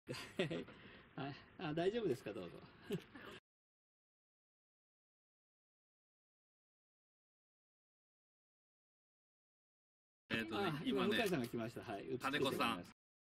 はい、大丈夫ですか、どうぞ。今向井さんが来ました。はい、 金子さん。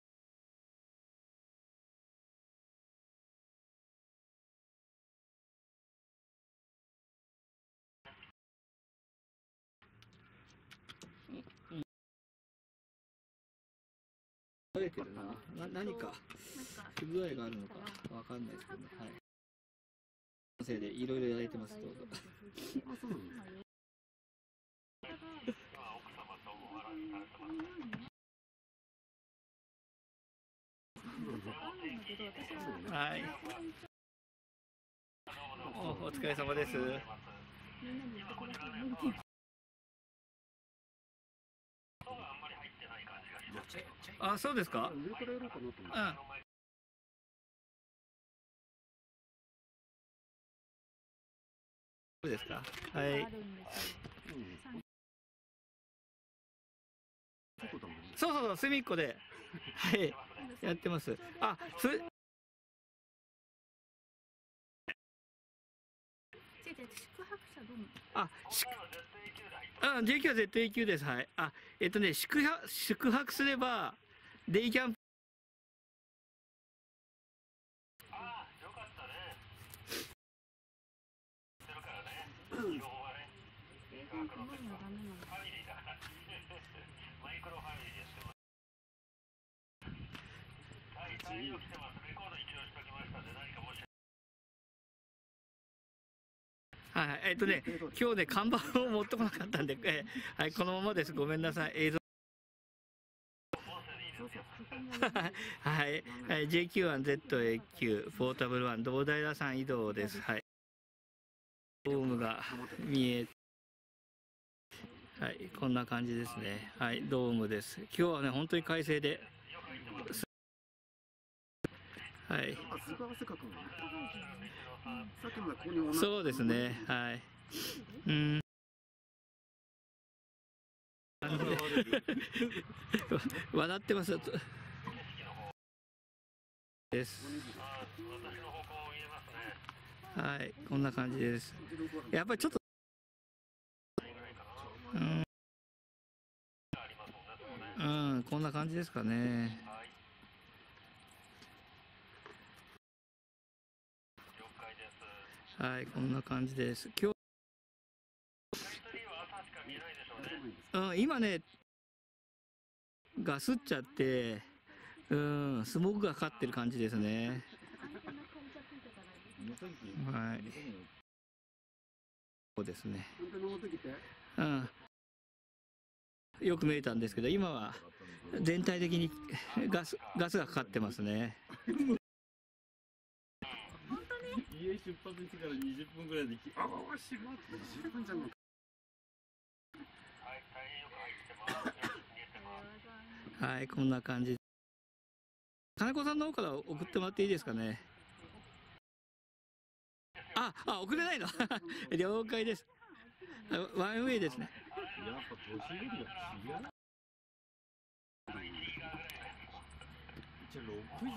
慣れてるな。何か不具合があるのかわかんないですけどね。はい。音声でいろいろやられてます。どうぞ。はい。お疲れ様です。あ、そうですか。上からやろうかなと思って。そうですか。はい。そうそう、隅っこで。はい。やってます。 宿泊者どうも。 JQ は ZAQ です。はい。宿泊すれば、デイキャンプ。 よかったね。してるからね。基本はね。ファミリーだから。マイクロファミリーですけど。はい、大丈夫来てます。レコード一応しときましたんで、何かもし。 はい、今日ね、看板を持ってこなかったんで、はい、このままです。ごめんなさい。映像。はい、JQ1ZAQ、ポータブル1、堂平山移動です。はい。ドームが見え、はい、こんな感じですね。はい、ドームです。今日はね、本当に快晴で。はい。そうですね。はい。笑ってます。です。はい、こんな感じです。やっぱりちょっと。こんな感じですかね。はい、こんな感じです。今日。今ね。ガスっちゃって。スモークがかかってる感じですね。はい。そうですね。よく見えたんですけど、今は全体的にガスがかかってますね。 家出発してから20分ぐらいで閉まって20分じゃない。 はい、こんな感じ。金子さんの方から送ってもらっていいですかね。送れないの。了解です。ワンウェイですね。 やっぱ年寄りが違う。じゃあ6時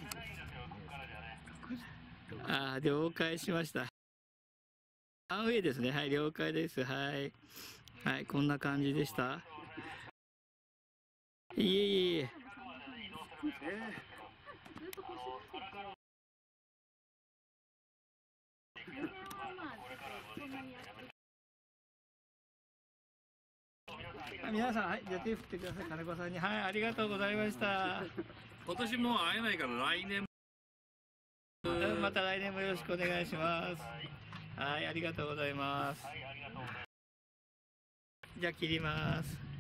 ですね。 了解しました。ワンウェイですね。はい、了解です。はい。はい、こんな感じでした。いえいえ。皆さん、はい、じゃあ手振ってください。金子さんに。はい、ありがとうございました。 今年もう会えないから来年。 また来年もよろしくお願いします。はい、ありがとうございます。じゃあ切ります。